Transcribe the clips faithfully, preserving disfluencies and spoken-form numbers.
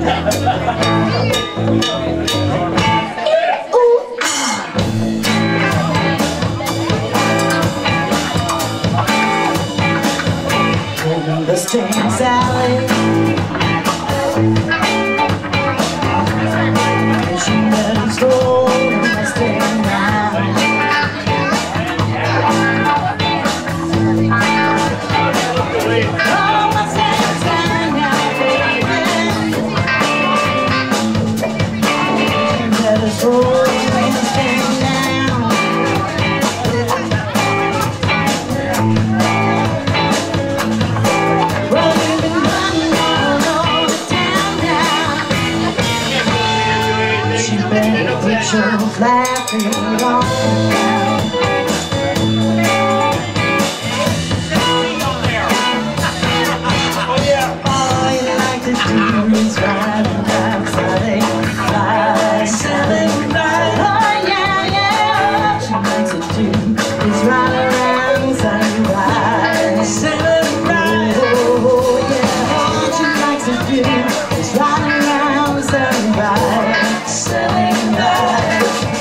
Mustang salad. She never stole the Mustang now. Oh, Mustang stand now, baby. She never stole the Mustang now. Pictures laughing all around. All you like to do is ride around, selling ride, selling ride. Oh yeah, yeah. All she likes to do is ride around, selling ride, selling ride. Oh yeah, all she likes to do is ride around, selling ride, selling ride.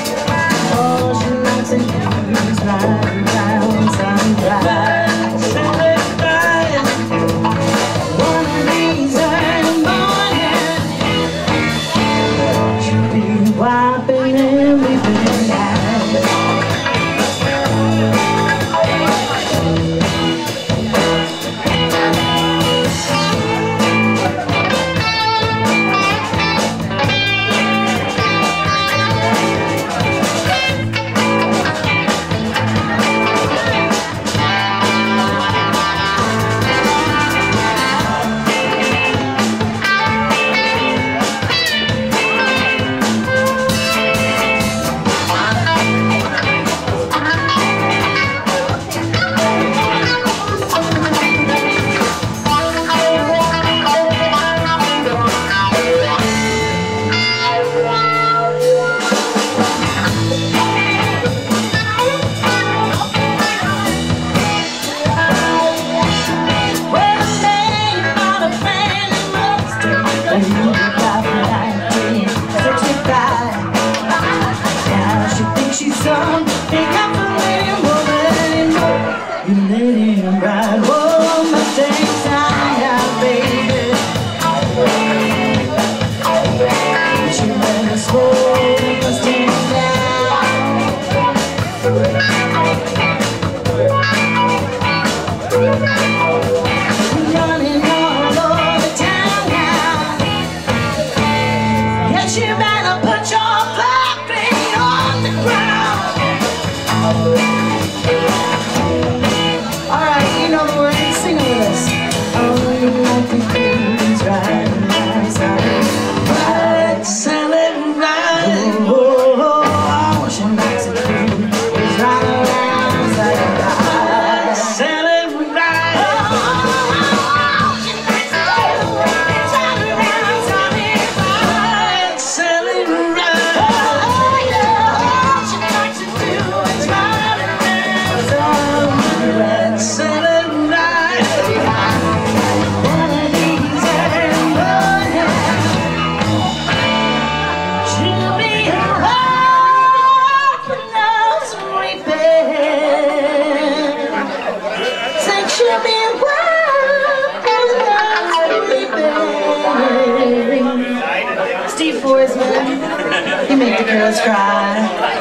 You make the girls cry.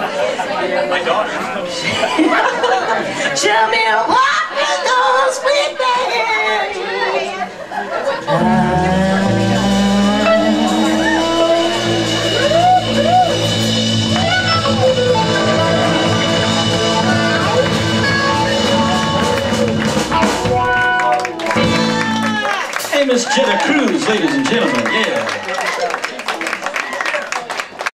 My daughter. Show me what goes with that. Hey, Miss Jenna Cruz, ladies and gentlemen, yeah.